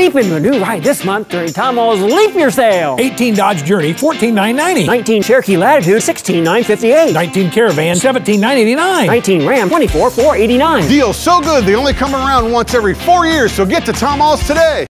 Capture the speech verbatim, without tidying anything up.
Leap into a new ride this month during Tom Ahls Leap Year Sale. eighteen Dodge Journey, fourteen thousand nine hundred ninety. nineteen Cherokee Latitude, sixteen thousand nine hundred fifty-eight. nineteen Caravan, seventeen thousand nine hundred eighty-nine. nineteen Ram, twenty-four thousand four hundred eighty-nine. Deals so good they only come around once every four years, so get to Tom Ahls today.